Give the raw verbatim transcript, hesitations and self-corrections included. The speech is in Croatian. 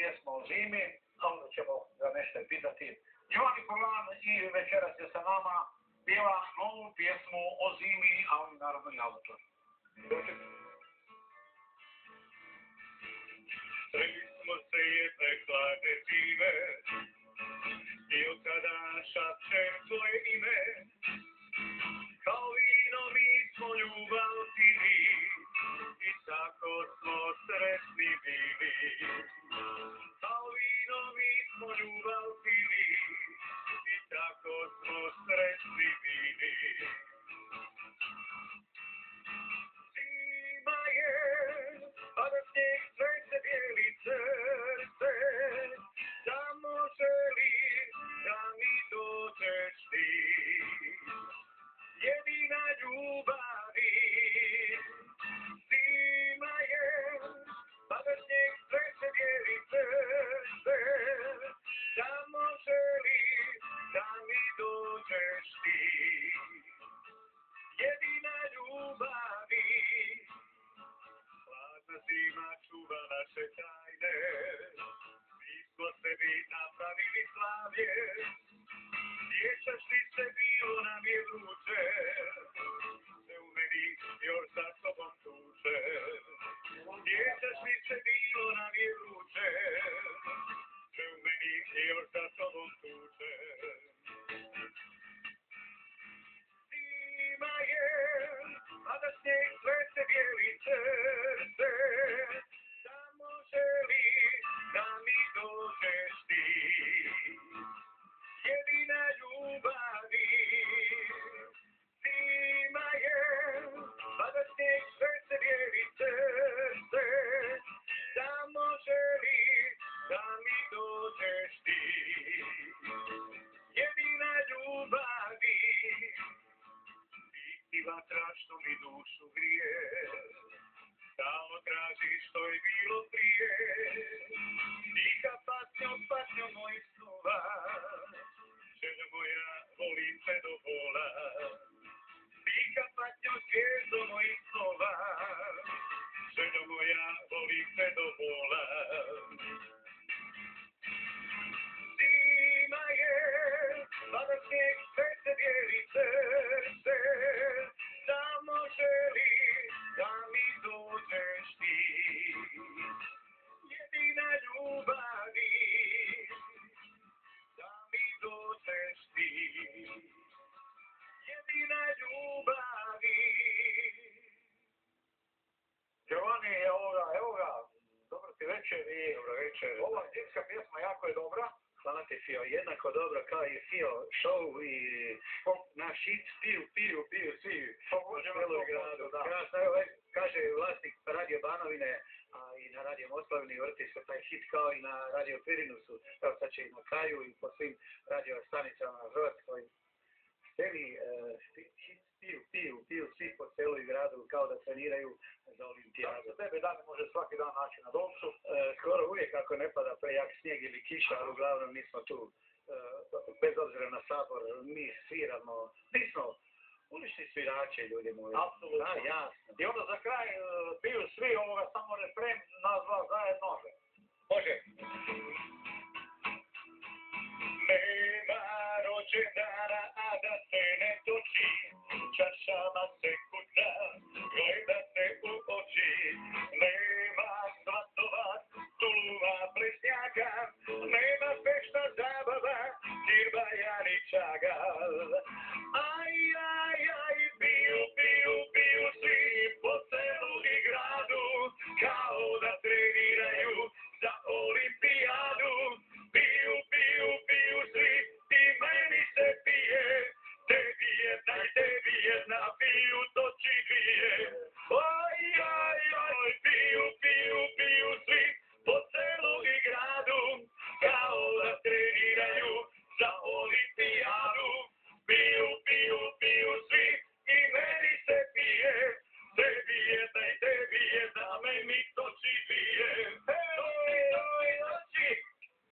pjesma o zimi, a onda ćemo ga nešto pitati. Giovanni Polan i večeras je sa nama pjeva novu pjesmu o zimi, a on naravno i autor. Sreli smo se jedne hladne zime i od tada šapćem tvoje ime. Kao vino mi smo ljubav pili i tako smo sretni bili. Kao vino mi smo ljubav pili i tako smo sretni bili. Zima je, pada snijeg, sve se bijeli srce, samo želim da mi dođeš ti. Jedina ljubavi, zima je, pada snijeg, sve se bijeli srce, samo želim da mi dođeš ti. Jedina ljubavi, hladna zima čuva naše tajne, mi smo sebi napravili slavlje. Sjećaš li se, bilo nam je vruće, se u meni još sa sobom tuče. Sjećaš li se, bilo nam je vruće, se u meni još sa sobom tuče. Zima je, pada snijeg, sve se bijeli srce, samo želi da mi dođeš ti. Jedina ljubavi, zima je, pada snijeg, sve se bijeli srce, samo želi da mi dođeš ti. Jedina ljubavi, ti vatra što mi dušu grije, stalno traži što je bilo prije. Tiha patnjo, patnjo mojih snova, željo moja, volim te do bola. Tiha patnjo, zvijezdo mojih snova, željo moja, volim te do bola. Zima je, pada snijeg, sve se bijeli srce, samo želi da mi dođeš ti. Jedina ljubavi, da mi dođeš ti. Jedina ljubavi. Giovanni, evo ga, evo ga, dobro ti večer i Dobro večer. ova zimska pjesma jako je dobra. Hvala ti, Fio, jednako dobro kao i Fio show i naš hit piju, piju, piju svi u cijeloj gradu. Krasno, evo, kaže vlasnik Radio Banovine, a i na Radio Moslavini vrti se taj hit kao i na Radio Pirinusu, evo sad će i na kraju i po svim radio stanicama na Hrvatskoj. Cijeli uh, hit piju, piju, piju svi po cijeloj gradu kao da treniraju za olimpijadu. Za tebe dan može svaki dan naći na Dolcu. Uh, skoro uvijek ako ne pada prejak snijeg ili kiša, ali uglavnom mi smo tu, uh, bez obzira na sabor, mi sviramo, mi smo ulični svirači, ljudi moji. Apsolutno. Da, jasno. I onda za kraj uh, piju svi ovoga samo refren, nazva zajedno. Može.